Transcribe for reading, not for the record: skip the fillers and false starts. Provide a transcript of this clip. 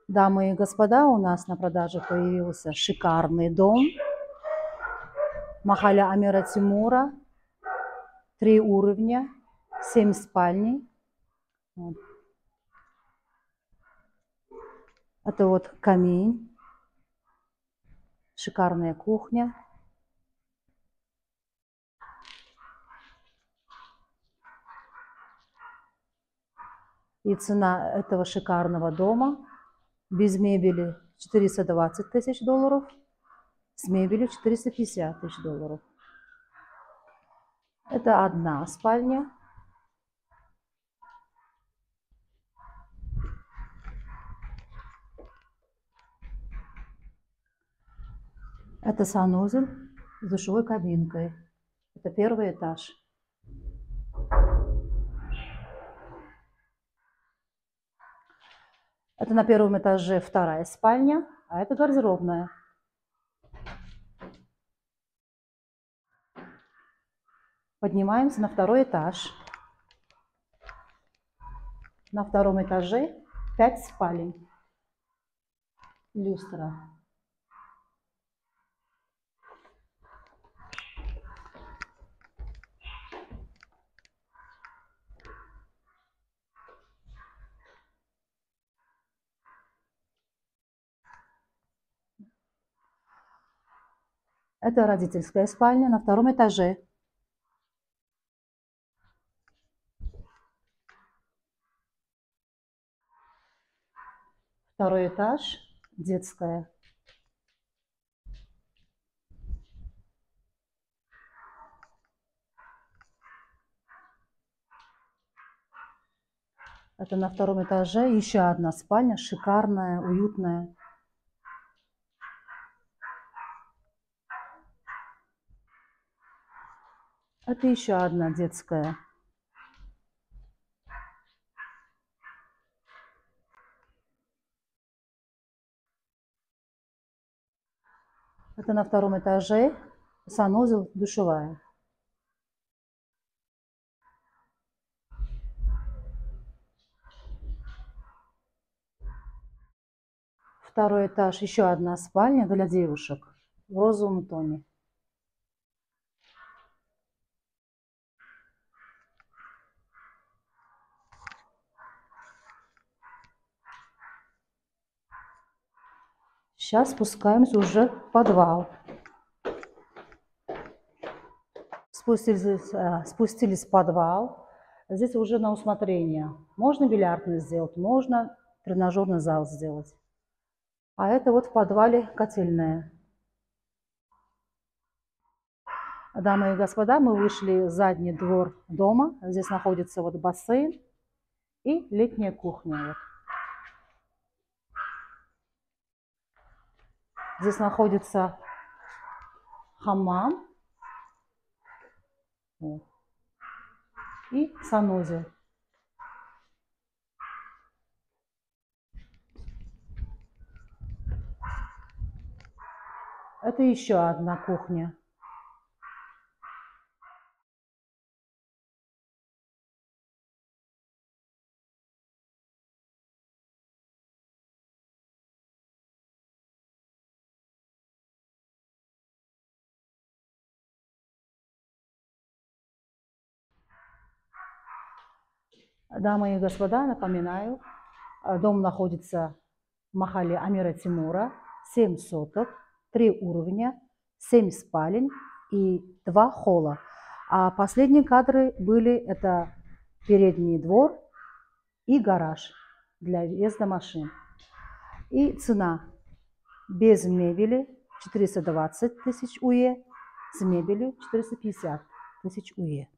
Дамы и господа, у нас на продаже появился шикарный дом. Махалля Амира Тимура. 3 уровня, 7 спальней. Вот. Это вот камин. Шикарная кухня. И цена этого шикарного дома без мебели 420 тысяч долларов, с мебелью 450 тысяч долларов. Это одна спальня. Это санузел с душевой кабинкой. Это 1-й этаж. Это на 1-м этаже 2-я спальня, а это гардеробная. Поднимаемся на 2-й этаж. На 2-м этаже 5 спален. Люстра. Это родительская спальня на 2-м этаже. Второй этаж, детская. Это на 2-м этаже еще одна спальня, шикарная, уютная. Это еще одна детская. Это на 2-м этаже санузел, душевая. Второй этаж, еще одна спальня для девушек в розовом тоне. Сейчас спускаемся уже в подвал. Спустились в подвал. Здесь уже на усмотрение. Можно бильярдный сделать, можно тренажерный зал сделать. А это вот в подвале котельная. Дамы и господа, мы вышли в задний двор дома. Здесь находится вот бассейн и летняя кухня. Вот. Здесь находится хаммам и санузел. Это еще одна кухня. Дамы и господа, напоминаю, дом находится в Махалле Амира Тимура, 7 соток, 3 уровня, 7 спален и 2 холла. А последние кадры были это передний двор и гараж для въезда машин. И цена без мебели 420 тысяч УЕ, с мебелью 450 тысяч УЕ.